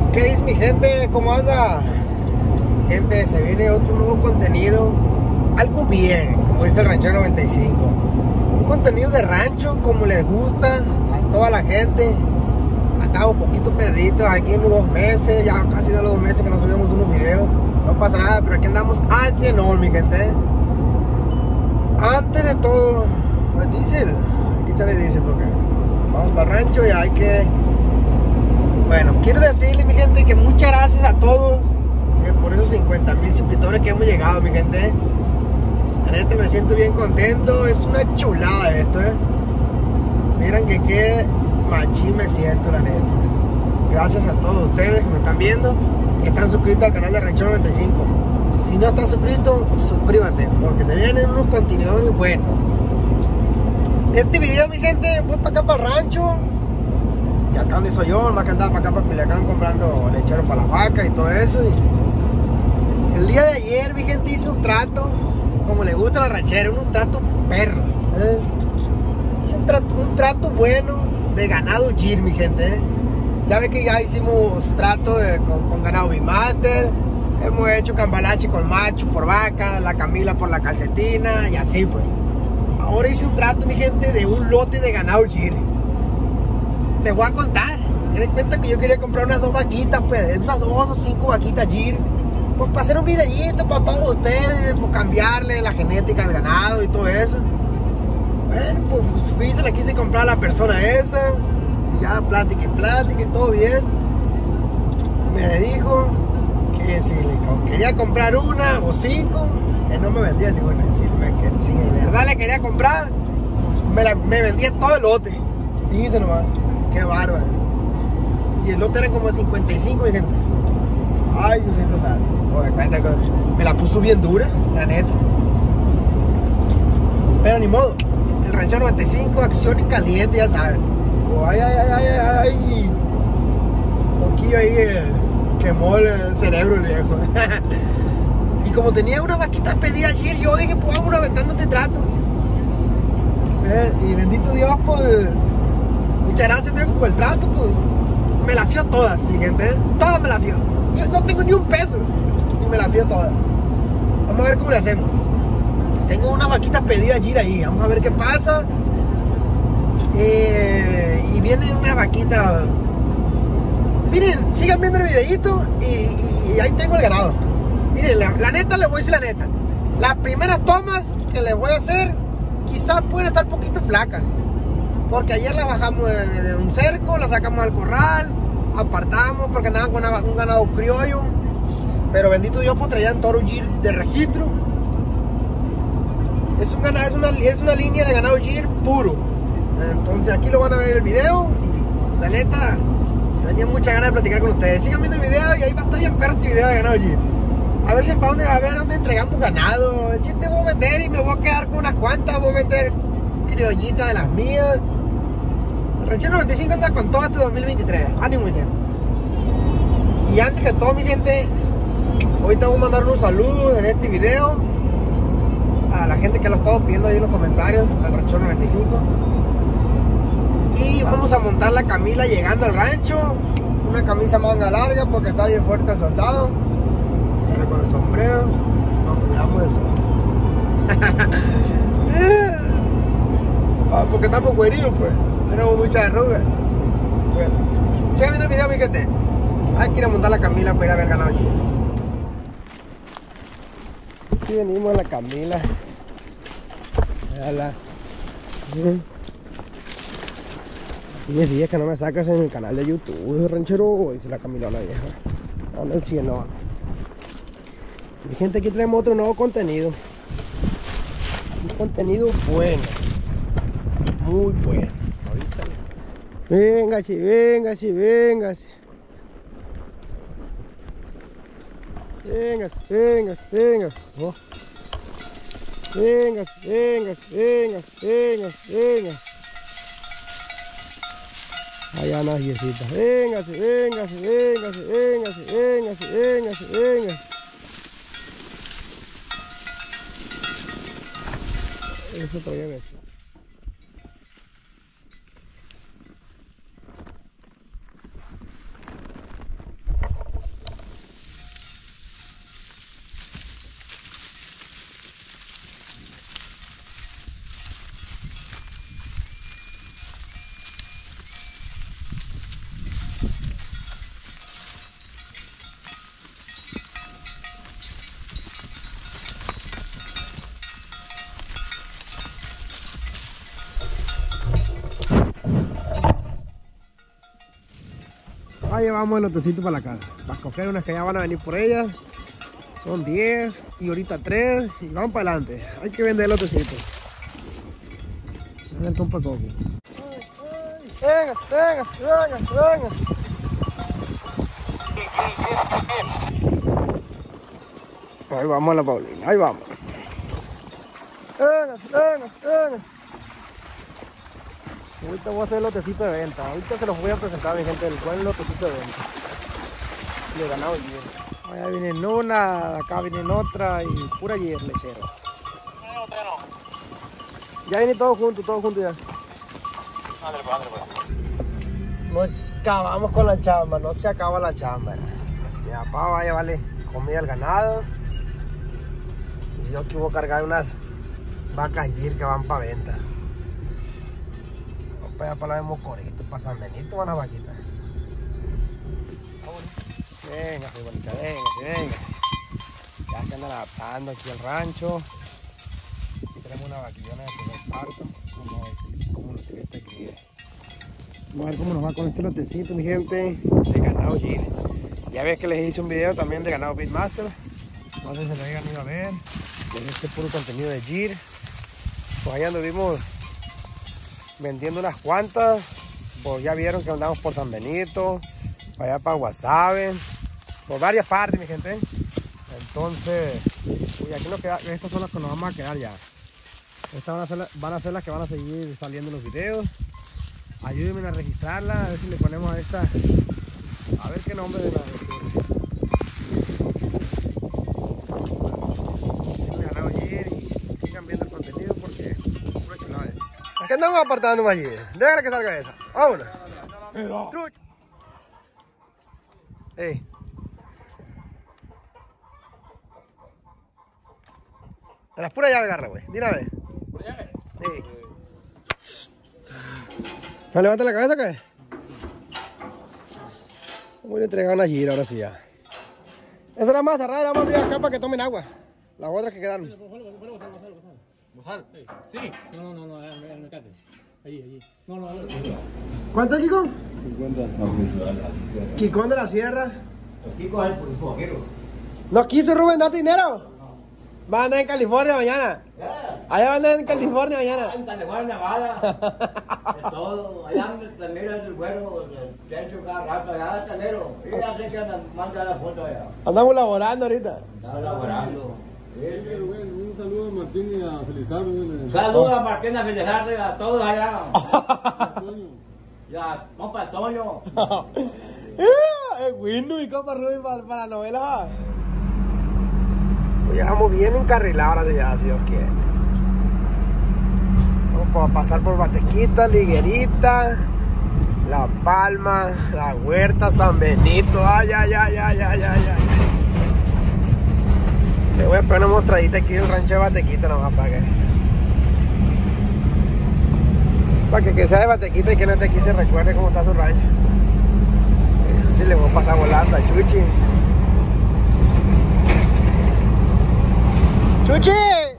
¿Qué dice mi gente? ¿Cómo anda? Gente, se viene otro nuevo contenido. Algo bien, como dice el Ranchero 95. Un contenido de rancho como les gusta a toda la gente. Andamos un poquito perdidos aquí en unos 2 meses, ya casi de los 2 meses que no subimos unos videos. No pasa nada, pero aquí andamos al 100, mi gente. Antes de todo, pues diésel, aquí sale diésel porque vamos para el rancho y hay que... Bueno, quiero decirles, mi gente, que muchas gracias a todos por esos 50,000 suscriptores que hemos llegado, mi gente. La neta me siento bien contento, es una chulada esto, Miren que qué machín me siento, la neta. Gracias a todos ustedes que me están viendo, que están suscritos al canal de Ranchero 95. Si no están suscritos, suscríbanse, porque se vienen unos contenidos buenos. Este video, mi gente, voy para acá para el rancho. Y acá donde soy yo, más que andaba para acá para Culiacán comprando lechero para las vacas y todo eso. Y el día de ayer, mi gente, hice un trato, como le gusta a la ranchera, unos tratos perros. Hice un trato bueno de ganado Gir, mi gente. Ya ve que ya hicimos trato con ganado Bimaster. Hemos hecho cambalache con macho por vaca, la Camila por la calcetina y así pues. Ahora hice un trato, mi gente, de un lote de ganado Gir. Les voy a contar. Ten en cuenta que yo quería comprar unas 2 vaquitas, pues, unas 2 o 5 vaquitas Gir. Pues para hacer un videíto para todos ustedes, pues cambiarle la genética del ganado y todo eso. Bueno, pues se la quise comprar a la persona esa. Y ya plática, todo bien. Me dijo que si le quería comprar una o 5, que no me vendía ni una. Si de verdad le quería comprar, me vendía todo el lote. Fíjense nomás, qué bárbaro. Y el lote era como 55, mi gente. Ay, yo siento sal. Me la puso bien dura, la neta. Pero ni modo. El Ranchero 95, acción y caliente, ya saben. Ay. Un poquillo ahí quemó el cerebro el viejo. Y como tenía una vaquita pedida ayer, yo dije, pues vamos aventando este trato. Y bendito Dios, pues, muchas gracias, viejo, por el trato, pues. Me la fió todas, mi gente, todas me la fió. Yo no tengo ni un peso y me la fió todas. Vamos a ver cómo le hacemos. Tengo una vaquita pedida ayer ahí, vamos a ver qué pasa. Y viene una vaquita. Miren, sigan viendo el videito y ahí tengo el ganado. Miren, la neta, les voy a decir la neta. Las primeras tomas que les voy a hacer quizás pueden estar un poquito flacas, porque ayer la bajamos de un cerco, la sacamos al corral, apartamos porque andaban con un ganado criollo. Pero bendito Dios, pues traían toro Gir de registro. Es una línea de ganado Gir puro. Entonces aquí lo van a ver en el video. Y la neta, tenía muchas ganas de platicar con ustedes. Sigan viendo el video y ahí va a estar bien perro este video de ganado Gir. A ver si para dónde entregamos ganado. El chiste voy a vender y me voy a quedar con unas cuantas. Voy a vender criollitas de las mías. El Ranchero 95 anda con todo este 2023. Ánimo, mi gente. Y antes que todo, mi gente, ahorita voy a mandar unos saludos en este video a la gente que lo ha estado pidiendo ahí en los comentarios del Ranchero 95. Y vamos a montar la Camila llegando al rancho. Una camisa manga larga porque está bien fuerte el soldado. Ahora con el sombrero. Nos cuidamos de eso. Porque estamos cueridos, pues. Tenemos muchas arrugas. Bueno, sigan viendo el video, mi gente. Hay que ir a montar la Camila para ir a ver ganado allí. Aquí venimos a la Camila. Véala. 10 días que no me sacas en el canal de YouTube, Ranchero, dice la Camilona vieja. Anda el cielo. Mi gente, aquí traemos otro nuevo contenido. Un contenido bueno. Muy bueno. Ahorita. Véngase. Véngase. Oh. Véngase. Allá unas viecitas. Véngase. Eso todavía me... Ahí llevamos el lotecito para la casa. Para coger unas que ya van a venir por ellas. Son 10 y ahorita 3 y vamos para adelante. Hay que vender el lotecito. Venga el compa Coco. Venga, venga, venga, venga. Ahí vamos a la Paulina, ahí vamos. Venga, venga, venga. Ahorita voy a hacer el lotecito de venta. Ahorita se los voy a presentar a mi gente del buen lotecito de venta. De ganado ayer. Allá vienen una, acá vienen otra y pura ayer lechero. Ya viene todo junto ya. Ándale pues. No acabamos con la chamba, no se acaba la chamba. Mi papá va a llevarle comida al ganado. Y yo aquí voy a cargar unas vacas ayer que van para venta. Vamos para allá para la de Mocorito, para San Benito, van a vaquitas. Venga, soy bonita, venga. Ya se andan adaptando aquí al rancho. Aquí tenemos una vaquillona de primer parto, como lo que este aquí. Vamos a ver cómo nos va con este lotecito, mi gente, de ganado Gir. Ya ves que les hice un video también de ganado Beatmaster. No sé si se lo hayan ido a ver. Es este puro contenido de Gir. Pues allá anduvimos vendiendo unas cuantas. Pues ya vieron que andamos por San Benito, para allá para Guasave, por varias partes, mi gente. Entonces, y aquí nos queda, estas son las que nos vamos a quedar ya. Estas van a ser las que van a seguir saliendo en los videos. Ayúdenme a registrarla, a ver si le ponemos a esta, a ver qué nombre de la ganado ayer y sigan viendo el contenido porque es pura chulada. Aquí andamos apartando más ayer. Déjala que salga esa. Vámonos. Trucho. Ey. De las puras llaves agarra, güey. De una vez. ¿Pura llave? Sí. ¿No levanta la cabeza, qué? Voy a entregar una gira ahora sí ya. Esa es la más cerrada, la vamos a abrir acá para que tomen agua. Las otras que quedaron. ¿Bozal? Sí. No, el mecate. Allí. No. ¿Cuánto es, Kiko? 50. Kikón de la Sierra. Kiko es el poquero. ¿No quiso Rubén dar dinero? Va a andar en California mañana. Allá va a andar en California mañana. En California, Nevada. De todo. Allá también es el güero. De hecho, cada rato allá es tanero. Y ya sé que manda la foto allá. Andamos laborando ahorita. Está laborando. Un saludo a Martín y a Felizardo. Saludos a Martín y a Felizardo, a todos allá. Y a compa Toño. Es Windu y compa Rubén para la novela. Pues ya vamos bien encarrilados ahora ya, si Dios quiere. Vamos a pasar por Batequita, Liguerita, La Palma, La Huerta, San Benito. Ay. Le voy a poner una mostradita aquí del rancho de Batequita nomás para que sea de Batequita y que no esté aquí se recuerde cómo está su rancho. Eso sí le voy a pasar volando a Chuchi. ¡Chuchi!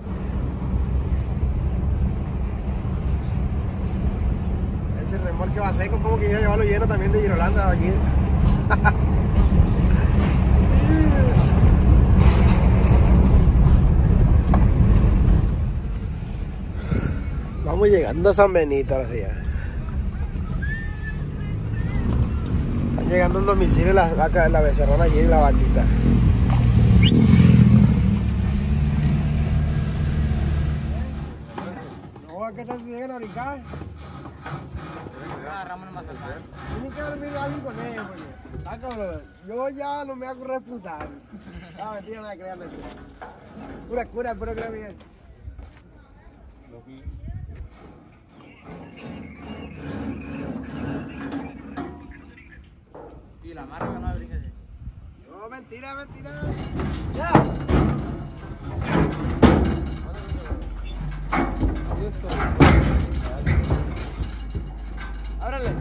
Ese remolque va seco, como que iba a llevarlo lleno también de Girolanda allí. Vamos llegando a San Benito ahora sí. Están llegando al domicilio las vacas, la becerrona ayer y la vaquita. ¿Qué tal si llegan a brincar? Agarramos más tarde. Tiene que dormir alguien con ellos, porque yo ya no me hago responsable. Ah, mentira, nada, créanme. Pura bien. Y la marca no brinca. No, mentira. Ya. Ábrale.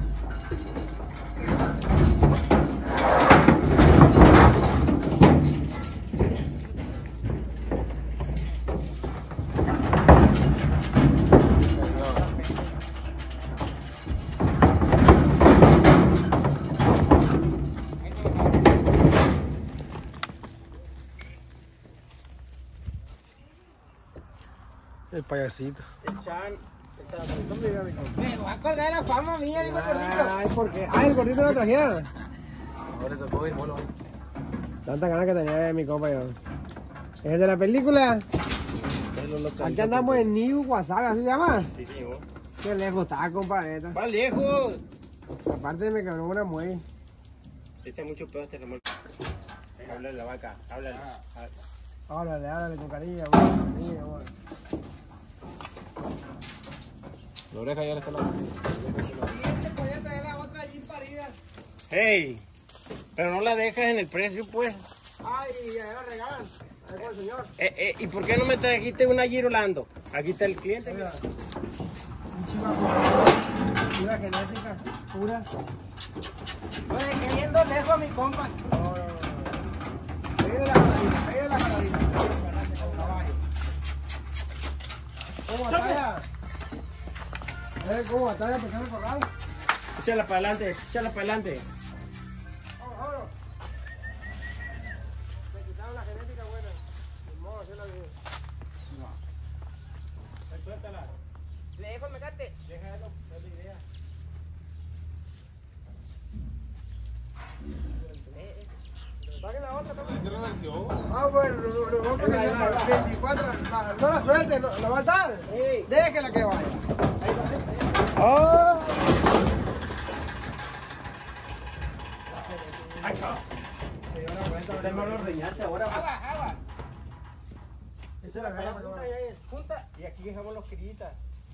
El payasito. El Chan. Me voy a colgar la fama mía, digo el gordito. Ay, ¿por qué? Ay, el gordito lo trajeron. Ahora te tocó ir, bolo. Tanta ganas que tenía de mi compa yo. ¿Es de la película? Aquí andamos en New WhatsApp, ¿así se llama? Sí, vos. Qué lejos está, compa, neta. Va lejos. Aparte me quebró una muelle. Se echa mucho pedo este remolque. Háblale la vaca, háblale. Háblale con cariño, amor. La oreja ya le está la... Se podía traer la otra allí parida. Hey, pero no la dejas en el precio, pues. Ay, ya la regalan. A ver con el señor. ¿Y por qué no me trajiste una Girolando? Aquí está el cliente. Oiga, chiva genética, pura. Oye, que viendo lejos a mi compa. No. Pégale la jaladita. ¿Cómo batalla? ¿Cómo batalla? ¿Por qué me corral? Échala para adelante, échala para adelante. Vámonos. Me quitaron la genética buena. Ni modo, hacerla bien. Suéltala. Le dejo el mecate. Déjalo, es la idea. Saquen la otra, toma. ¿Qué reversión? Ah, bueno, lo vamos a poner 24. No la suelte, ¿lo va a dar? Sí. Déjela que vaya. ¡Oh! ¡Ay, cabrón! Usted no lo ordeñaste ahora. Agua. Échala Para la junta, junta. ya es. Junta. Y aquí dejamos los crillitas.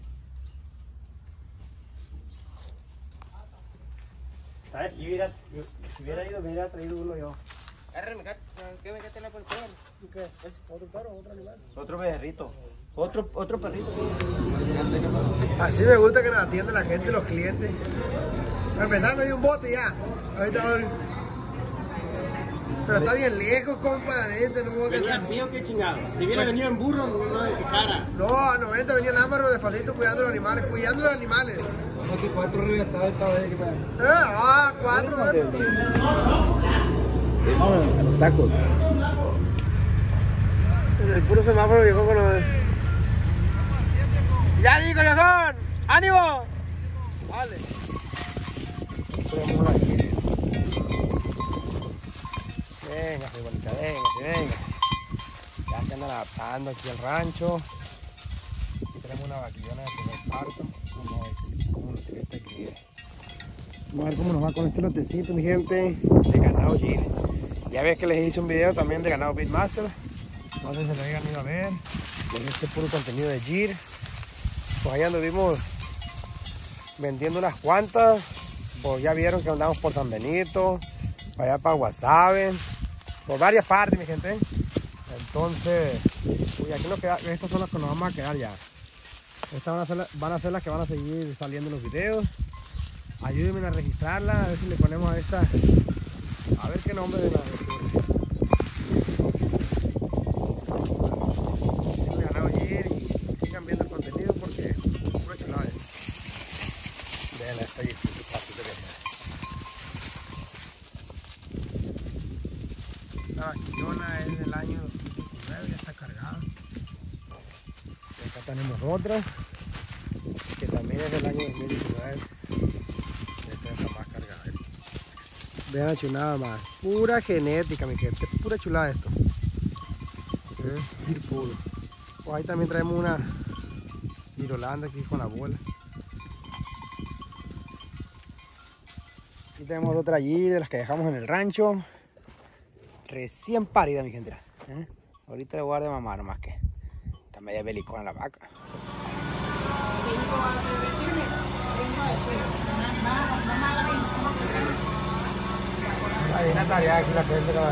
¿Sabes? Si hubiera ido, me hubiera traído uno yo. ¿Qué mecate la por el perro? ¿Qué? ¿Es otro perro o otro animal? Otro becerrito. Otro perrito. Así me gusta que nos atiende la gente, los clientes. Para empezar me dio un bote ya. Ahorita ahora. Pero está bien lejos, compa, la neta, no puedo Venía cantar. en mío, qué chingado. Si hubiera venido en burro, no de cara. No, a 90 venía el ámbaro despacito cuidando los animales, No sé, 4 reventados esta vez que para. 4 A los tacos. El puro semáforo viejo con los... ¡Ya digo, viejón! ¡Ánimo! Vale. Venga, soy bonita, venga. Ya se andan adaptando aquí al rancho. Aquí tenemos una vaquillona de primer parto. Vamos a ver cómo nos tiene esta cría. Vamos a ver cómo nos va con este lotecito, mi gente, de ganado Gir. Ya ves que les hice un video también de ganado Beatmaster. No sé si se lo hayan ido a ver. Este puro contenido de Gir. Pues allá anduvimos vendiendo unas cuantas. Pues ya vieron que andamos por San Benito, para allá para Guasave, por varias partes, mi gente. Entonces, uy, aquí nos queda, estas son las que nos vamos a quedar ya. Estas van a ser las que van a seguir saliendo en los videos. Ayúdenme a registrarla, a ver si le ponemos a esta, a ver qué nombre de la ganado ayer y sigan viendo el contenido porque es puro chulada. Vean esta yesita fácil de ver. Esta vaquillona es del año 2019, ya está cargada. Y acá tenemos otra que también es del año 2019. Esta está más cargada. Vean la chulada más. Pura genética, mi gente. Pura chulada esto. Ir puro. Pues ahí también traemos una Girolanda aquí con la bola. Aquí tenemos otra allí de las que dejamos en el rancho. Recién parida, mi gente. Ahorita le voy a dar de mamar nomás que está media belicona la vaca. Hay una tarea aquí la gente que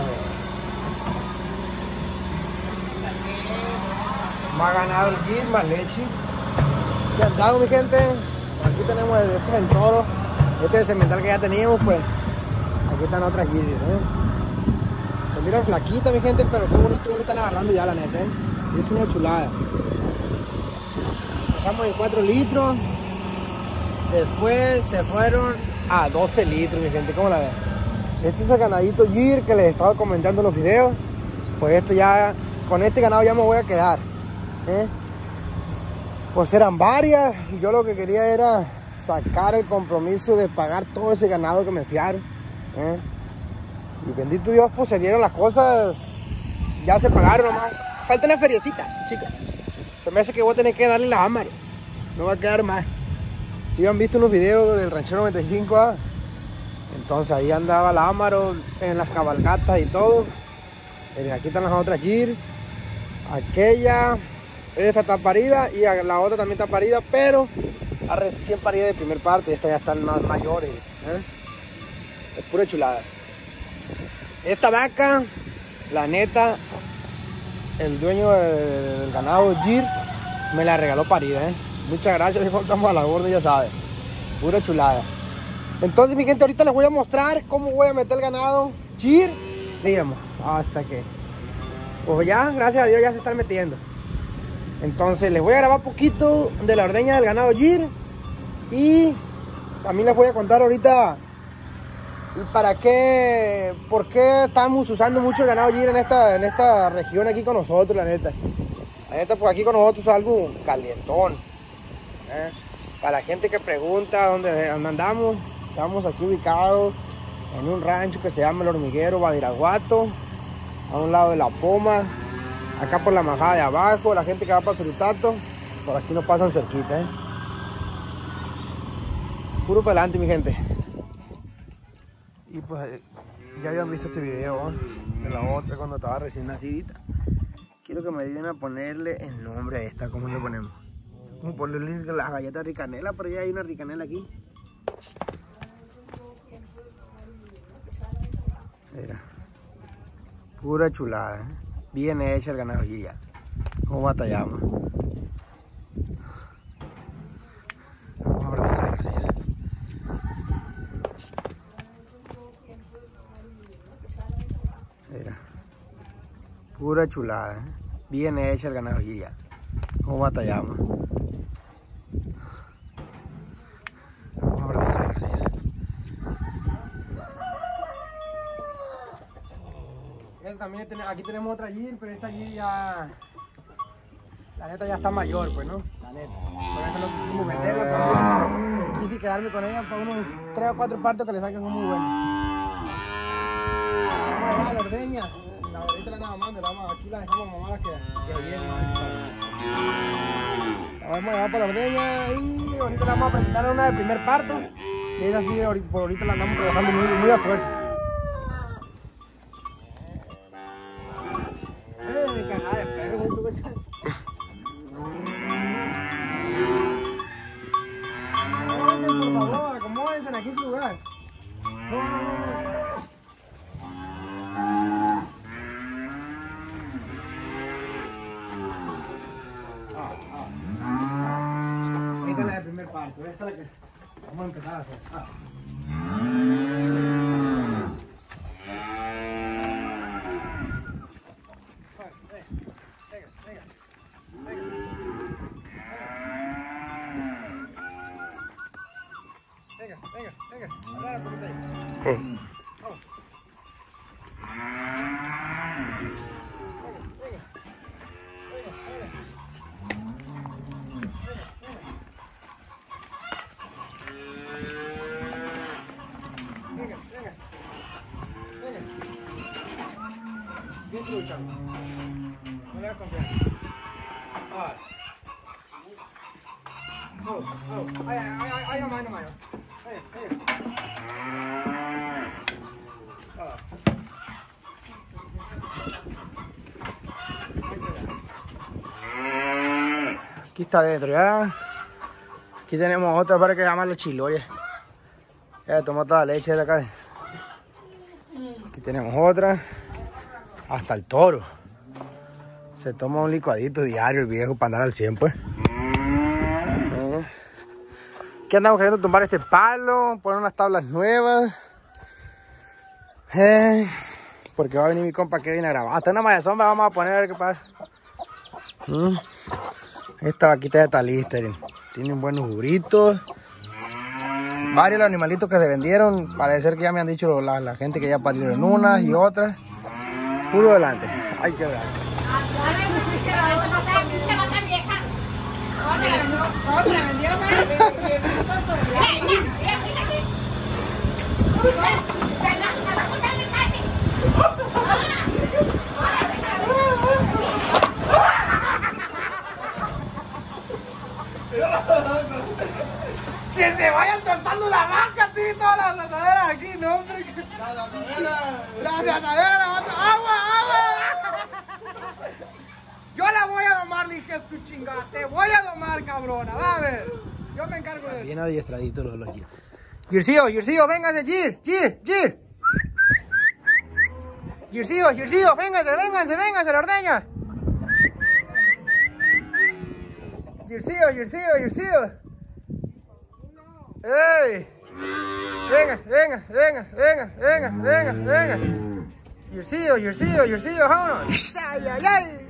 me ha ganado el kit más leche. Ya andado, mi gente. Aquí tenemos este en todo. Este es el cemental que ya teníamos, pues. Aquí están otras guiris, Se miran flaquitas, mi gente, pero qué bonito que están agarrando ya, la neta, Es una chulada. Empezamos en 4 litros. Después se fueron a 12 litros, mi gente. ¿Cómo la ven? Este es el ganadito Gir que les estaba comentando en los videos. Pues esto ya, con este ganado ya me voy a quedar. pues eran varias. Yo lo que quería era sacar el compromiso de pagar todo ese ganado que me fiaron. Y bendito Dios, pues se dieron las cosas. Ya se pagaron nomás. Falta una feriecita, chicos. Se me hace que voy a tener que darle la Amaro. No va a quedar más. Si han visto unos videos del Ranchero 95, entonces ahí andaba la Amaro en las cabalgatas y todo. Aquí están las otras Gir. Aquella, esta está parida y la otra también está parida, pero la recién parida de primer parte. Estas ya están más mayores. Es pura chulada. Esta vaca, la neta, el dueño del ganado Gir me la regaló parida. Muchas gracias, estamos a la orden, ya sabes. Pura chulada. Entonces, mi gente, ahorita les voy a mostrar cómo voy a meter el ganado Gir, digamos, hasta que, pues ya, gracias a Dios, ya se están metiendo. Entonces, les voy a grabar poquito de la ordeña del ganado Gir y también les voy a contar ahorita para qué, por qué estamos usando mucho el ganado Gir en esta región aquí con nosotros, la neta. La neta, pues aquí con nosotros es algo calientón. Para la gente que pregunta dónde andamos, estamos aquí ubicados en un rancho que se llama El Hormiguero, Badiraguato, a un lado de La Poma, acá por la majada de abajo. La gente que va para Surutato, por aquí nos pasan cerquita. Puro para adelante, mi gente. Y pues ya habían visto este video de la otra cuando estaba recién nacidita. Quiero que me ayuden a ponerle el nombre a esta. ¿Cómo le ponemos? Como ponerle la galleta ricanela, pero ya hay una ricanela aquí. Mira, pura chulada, bien hecha el ganado ya. ¿Cómo batallamos? Vamos a ordenarlo así. Mira, pura chulada, bien hecha el ganado ya. ¿Cómo batallamos? También aquí tenemos otra Gir, pero esta Gir ya, la neta ya está mayor, pues, ¿no? La neta. Por eso no quisimos venderla, pero quise quedarme con ella para unos 3 o 4 partos que le saquen son muy buenos. Vamos a dejar a la ordeña. Ahorita la nada más, aquí la dejamos mamar que viene. La vamos a llevar para la ordeña y ahorita la vamos a presentar una de primer parto. Y es así, por ahorita la andamos trabajando muy a fuerza. Por favor, acomódense aquí en su lugar. Esta es la de primer parto, esta es la que vamos a empezar a hacer. Venga, ahora la ponete ahí. Vamos. Venga. Bien trucha. No le hagas confianza. Ahí nomás. Aquí está dentro ya. Aquí tenemos otra para que llamarle chiloria. Ya tomó toda la leche de acá. Aquí tenemos otra. Hasta el toro. Se toma un licuadito diario el viejo para andar al 100, pues. Aquí andamos queriendo tumbar este palo, poner unas tablas nuevas. Porque va a venir mi compa que viene a grabar. Hasta una malla sombra vamos a poner a ver qué pasa. Esta vaquita ya está lista, miren. Tienen buenos jubritos. Varios de los animalitos que se vendieron. Parece ser que ya me han dicho la gente que ya parieron unas y otras. Puro adelante. Hay que ver. Que se vayan soltando la vaca, tiene todas las asaderas aquí, no, hombre. Las asaderas, la otra. ¡Agua, agua! Yo la voy a domar, Lige, tu chingada. Te voy a domar, cabrona. Va a ver. Yo me encargo de eso. Bien adiestradito los Gir. Gircillo, véngase, Gir. Gircillo, véngase, la ordeña. Gircillo. ¡Ey! Venga. Gircillo, vámonos. ¡Ay!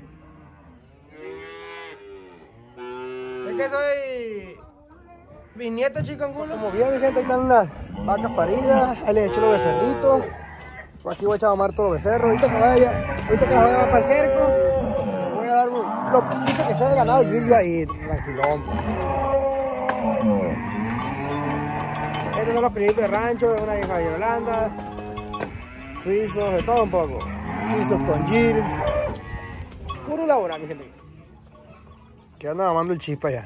Es que soy bisnieto chicangulo. Como bien, mi gente, ahí están las vacas paridas. Ahí les echo los becerritos. Por aquí voy a echar a domar todos los becerros. Ahorita que las voy a llevar para el cerco, voy a dar lo poquito que sea de ganado y yo ahí, tranquilón. Estos son los criaditos de rancho, de una hija de Yolanda, suizos, de todo un poco. Suizos con Gir. Puro laboral, mi gente. Que anda mamando el chispa ya.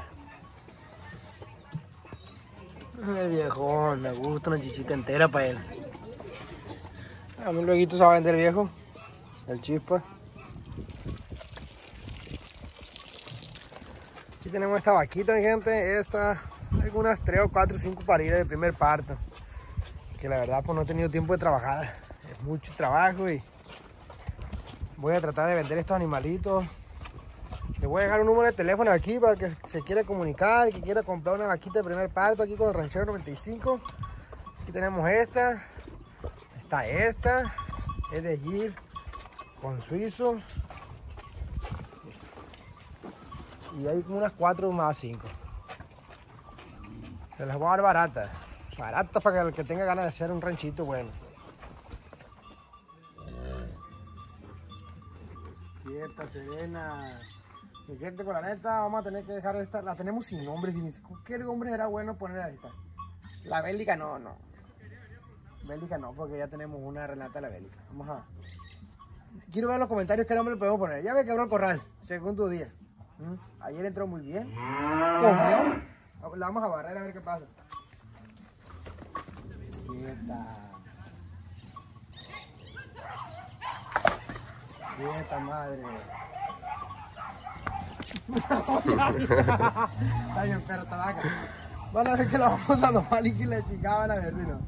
El viejón, me gusta una chichita entera para él. A mí luego se va a vender el viejo, el chispa. Aquí tenemos esta vaquita, mi gente. Esta, algunas 3 o 4 o 5 paridas de primer parto. Que la verdad pues no he tenido tiempo de trabajar. Es mucho trabajo y voy a tratar de vender estos animalitos. Le voy a dejar un número de teléfono aquí para que se quiera comunicar, que quiera comprar una vaquita de primer parto aquí con el Ranchero 95. Aquí tenemos esta. Está esta. Es de Gir con suizo. Y hay como unas 4 más 5. Se las voy a dar baratas. Baratas para que el que tenga ganas de hacer un ranchito bueno. Quieta, serena. Mi gente, con la neta, vamos a tener que dejar esta. La tenemos sin nombres. ¿Qué nombre será bueno poner a esta? La bélica no. Bélica no, porque ya tenemos una Renata de la bélica. Vamos a... Quiero ver en los comentarios qué nombre le podemos poner. Ya me quebró el corral, segundo día. Ayer entró muy bien. Comió. La vamos a barrer a ver qué pasa. Quieta madre. Está bien, pero tabaca. Van a ver que la vamos a tomar y que la chica van a ver si no.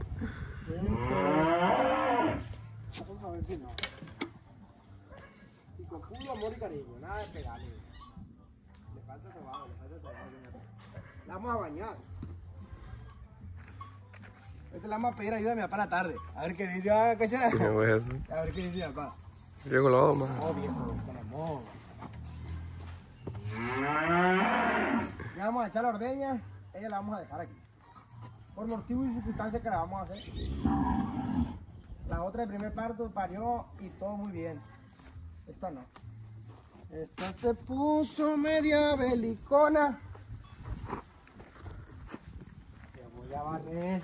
Vamos a ver si no. Y con puro amor y cariño, nada de pegarle. Le falta trabajo. La vamos a bañar. Esta la vamos a pedir ayuda a mi papá a la tarde. A ver qué dice, ¿cachera? ¿Qué voy a hacer? A ver qué dice mi papá. Yo lo hago más. No, viejo, con amor. Ya vamos a echar la ordeña. Ella la vamos a dejar aquí. Por motivo y circunstancias que la vamos a hacer. La otra de primer parto parió y todo muy bien. Esta no. Esta se puso media belicona. Te voy a barrer.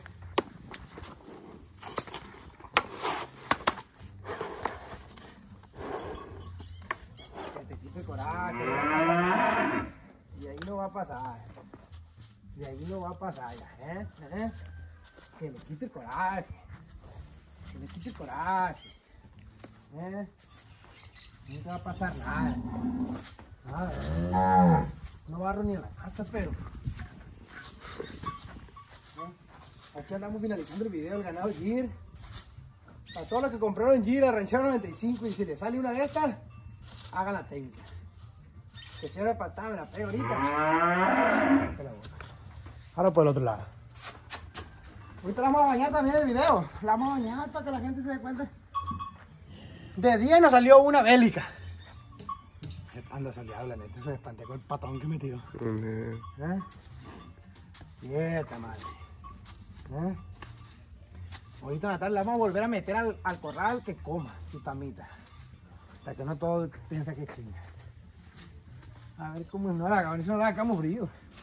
Que te quite el coraje. Y ahí no va a pasar. De ahí no va a pasar ya, Que le quite el coraje. Que le quite el coraje. No te va a pasar nada. Nada. No barro ni en la casa, pero. Aquí andamos finalizando el video del ganado Gir. Para todos los que compraron Gir a Ranchero 95 y si le sale una de estas, hagan la técnica. Que se me patada, me la pego ahorita. Ahora por el otro lado. Ahorita la vamos a bañar también el video. La vamos a bañar para que la gente se dé cuenta. De día nos salió una bélica. Anda saliado, la neta. Se me espanté con el patón que me tiró. Quieta, madre. Ahorita en la tarde la vamos a volver a meter al corral que coma su tamita. Para que no todo piensa que es chinga. A ver cómo no la hagamos, si no la hagamos frío.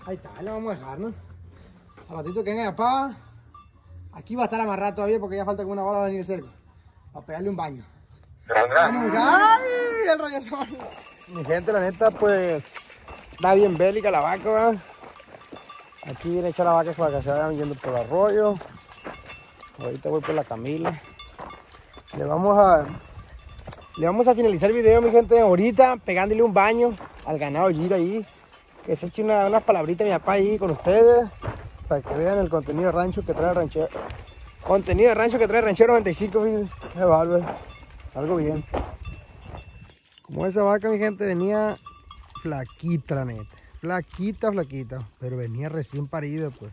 Ahí está, ahí lo vamos a dejar, ¿no? Al ratito que venga papá. Aquí va a estar amarrado todavía porque ya falta como una hora va a venir cerca. A pegarle un baño. ¡Ay! El rayazón. Mi gente, la neta, pues está bien bélica la vaca, ¿verdad? Aquí viene a echar la vaca para que se vayan yendo por el arroyo. Ahorita voy por la Camila. Le vamos a finalizar el video, mi gente, ahorita pegándole un baño al ganado Giro ahí. Que se eche unas palabritas mi papá ahí con ustedes. Para que vean el contenido de rancho que trae el ranchero. Contenido de rancho que trae el ranchero 95, fíjense. Qué bárbaro. Algo bien. Como esa vaca, mi gente, venía flaquita, la neta. Flaquita. Pero venía recién parida, pues.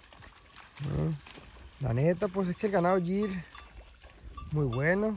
La neta, pues es que el ganado Gir muy bueno.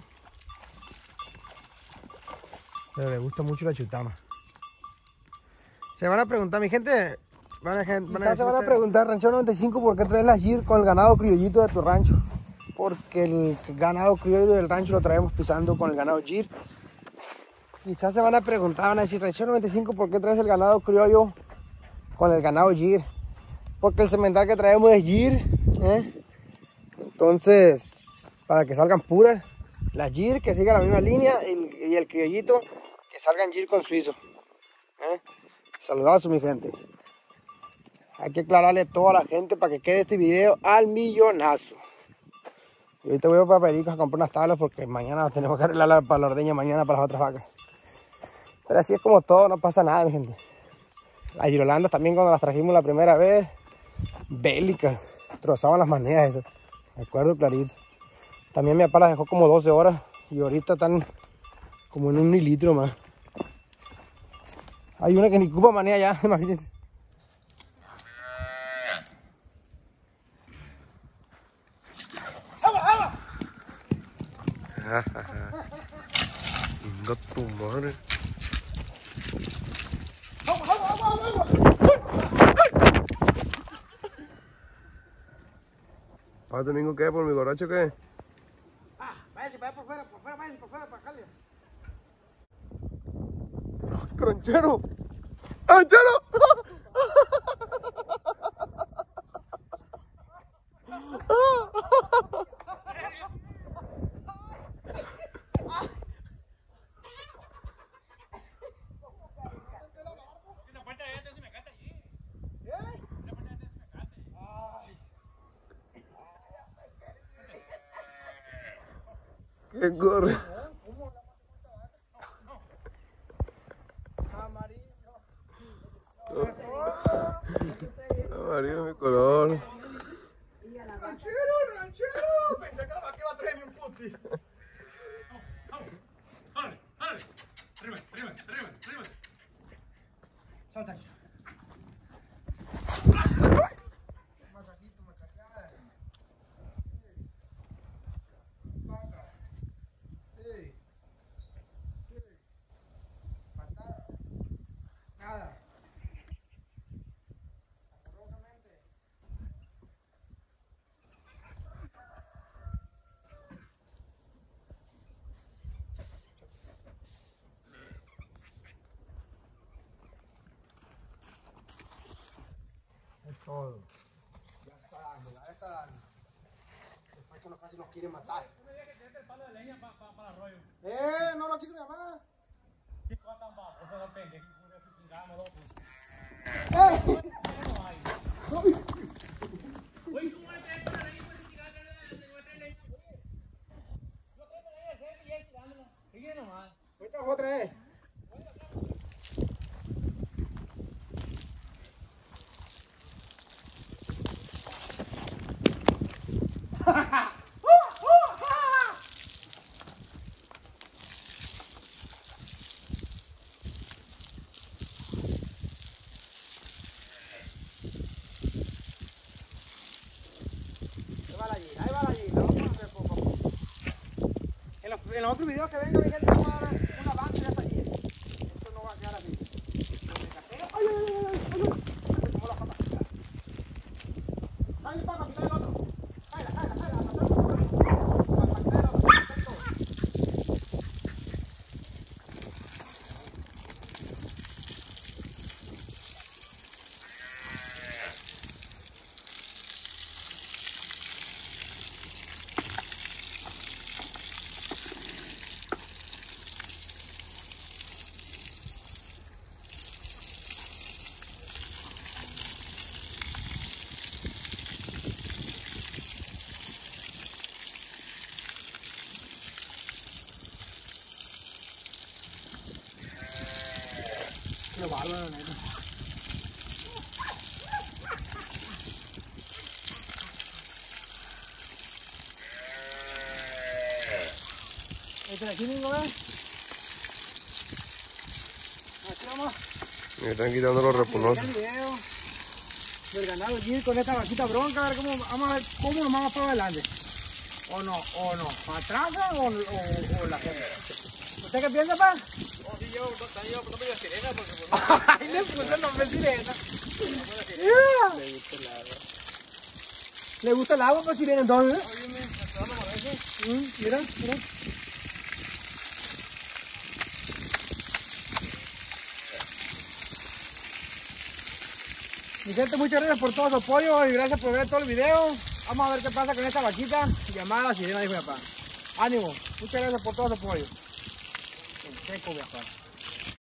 Pero le gusta mucho la chutama. Se van a preguntar, mi gente. Quizás se van a preguntar, ranchero 95, ¿por qué traes la Gir con el ganado criollito de tu rancho? Porque el ganado criollo del rancho lo traemos pisando con el ganado Gir. Quizás se van a preguntar, van a decir, ranchero 95, ¿por qué traes el ganado criollo con el ganado Gir? Porque el semental que traemos es Gir, Entonces, para que salgan puras, la Gir que siga la misma línea y el criollito que salgan Gir con suizo. Saludazo, mi gente. Hay que aclararle a toda la gente para que quede este video al millonazo. Y ahorita voy para Pericos a comprar unas tablas porque mañana tenemos que arreglar para la ordeña mañana para las otras vacas. Pero así es como todo, no pasa nada, mi gente. Las girolandas también cuando las trajimos la primera vez, bélicas, trozaban las maneras eso. Me acuerdo clarito. También mi papá las dejó como 12 horas y ahorita están como en 1 litro más. Hay una que ni ocupa manea ya, imagínense. Tengo tu madre. ¿Para domingo qué? ¿Por mi borracho qué? Váyase para allá por fuera, váyase por fuera, para acá. ¡Ranchero! ¡Ranchero! ¿Qué corre? Amarillo mi color. Ranchero, pensé que la vaca iba a traerme un puti. Arriba. Salta. Masajito, macallada. Vaca. Patada. Nada. Todo. Ya está dando. Después que casi nos quiere matar. ¿Tú me digas que te el palo de leña para el arroyo? No lo quiso mi mamá. ¿Qué cosa tan bajo? Eso no pende. Chingamos loco. Oye, ¿cómo le traes para ahí? Pues si gana leña. Yo tengo leña de ser y él tirándolo. Sigue nomás. Ahorita lo voy a traer. Ahí va la gallina, vamos a hacer poco a poco. En los otros videos que venga, mi gente, vamos a dar un avance de esa gallina. Esto no va a quedar así. ¡Ay! Como la pata. ¡Dale, papá, quita el otro! bárbaro, neta. Aquí mismo, ¿ves? Aquí vamos. Me están quitando los repunosos. El video del ganado Gil con esta vaquita bronca, a ver cómo, vamos a ver cómo nos vamos para adelante. O no, ¿para atrás o la gente? ¿Usted qué piensa, pa? No, sí, yo no me la sirena porque pues, Ay, le puse el nombre sirena. ¿Le gusta el agua, pues sirena entonces? Mira, mira. Mi gente, muchas gracias por todo su apoyo y gracias por ver todo el video. Vamos a ver qué pasa con esta vaquita llamada la sirena, dijo mi papá. Ánimo, muchas gracias por todo su apoyo. En seco, mi papá.